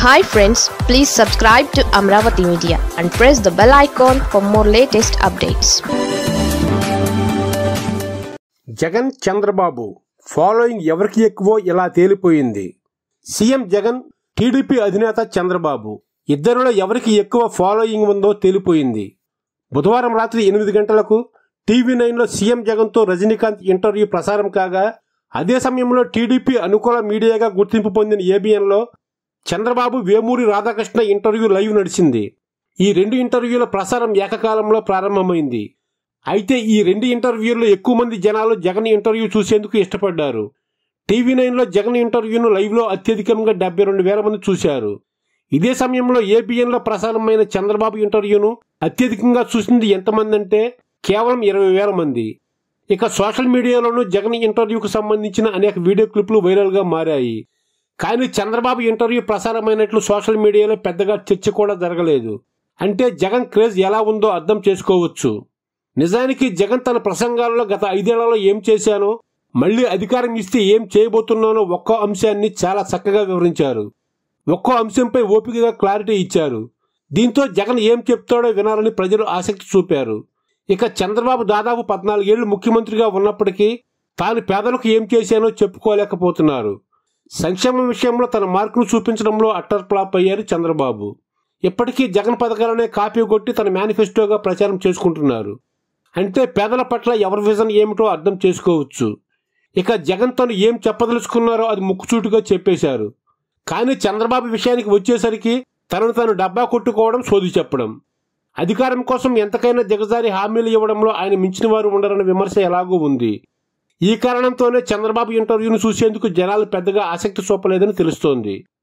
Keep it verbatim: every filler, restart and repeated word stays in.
Hi friends, please subscribe to Amravati Media and press the bell icon for more latest updates. Jagan Chandrababu following ఎవరికి ఎక్కువో ఇలా తేలిపోయింది. CM Jagan, TDP అధినేత చంద్రబాబు ఇద్దరిలో ఎవరికి ఎక్కువ ఫాలోయింగ్ ఉందో తేలిపోయింది. బుధవారం రాత్రి ఎనిమిది గంటలకు టీవీ నైన్లో సీఎం జగన్తో రజనీకాంత్ ఇంటర్వ్యూ ప్రసారం కాగా, అదే సమయంలో టీడీపీ అనుకూల మీడియాగా గుర్తింపు పొందిన ఏబిఎన్లో చంద్రబాబు, వేమూరి రాధాకృష్ణ ఇంటర్వ్యూ లైవ్ నడిచింది. ఈ రెండు ఇంటర్వ్యూల ప్రసారం ఏకకాలంలో ప్రారంభమైంది. అయితే ఈ రెండు ఇంటర్వ్యూల్లో ఎక్కువ మంది జనాలు జగన్ ఇంటర్వ్యూ చూసేందుకు ఇష్టపడ్డారు. టీవీ నైన్లో జగన్ ఇంటర్వ్యూను లైవ్లో అత్యధికంగా డెబ్బై రెండు వేల మంది చూశారు. ఇదే సమయంలో ఏబిఎన్లో ప్రసారమైన చంద్రబాబు ఇంటర్వ్యూను అత్యధికంగా చూసింది ఎంతమంది అంటే కేవలం ఇరవై వేల మంది. ఇక సోషల్ మీడియాలోనూ జగన్ ఇంటర్వ్యూకు సంబంధించిన అనేక వీడియో క్లిప్లు వైరల్గా మారాయి. కానీ చంద్రబాబు ఇంటర్వ్యూ ప్రసారమైనట్లు సోషల్ మీడియాలో పెద్దగా చర్చ కూడా జరగలేదు. అంటే జగన్ క్రేజ్ ఎలా ఉందో అర్థం చేసుకోవచ్చు. నిజానికి జగన్ తన ప్రసంగాల్లో గత ఐదేళ్లలో ఏం చేశానో, మళ్లీ అధికారం ఇస్తే ఏం చేయబోతున్నానో ఒక్కో అంశాన్ని చాలా చక్కగా వివరించారు. ఒక్కో అంశంపై ఓపికగా క్లారిటీ ఇచ్చారు. దీంతో జగన్ ఏం చెప్తాడో వినాలని ప్రజలు ఆసక్తి చూపారు. ఇక చంద్రబాబు దాదాపు పద్నాలుగేళ్లు ముఖ్యమంత్రిగా ఉన్నప్పటికీ తాను పేదలకు ఏం చేశానో చెప్పుకోలేకపోతున్నారు. సంక్షేమం విషయంలో తన మార్కును చూపించడంలో అట్టర్ ఫ్లాప్ అయ్యారు చంద్రబాబు. ఇప్పటికీ జగన్ పథకాలనే కాపీ కొట్టి తన మేనిఫెస్టోగా ప్రచారం చేసుకుంటున్నారు. అంటే పేదల పట్ల ఎవరి విజన్ ఏమిటో అర్థం చేసుకోవచ్చు. ఇక జగన్ తను ఏం చెప్పదలుచుకున్నారో అది ముక్కుచూటుగా చెప్పేశారు. కానీ చంద్రబాబు విషయానికి వచ్చేసరికి తనను తాను డబ్బా కొట్టుకోవడం, సోది చెప్పడం, అధికారం కోసం ఎంతకైనా దిగజారి హామీలు ఇవ్వడంలో ఆయన మించిన వారు ఉండరన్న విమర్శ ఎలాగూ ఉంది. ఈ కారణంతోనే చంద్రబాబు ఇంటర్వ్యూను చూసేందుకు జనాలు పెద్దగా ఆసక్తి చూపలేదని తెలుస్తోంది.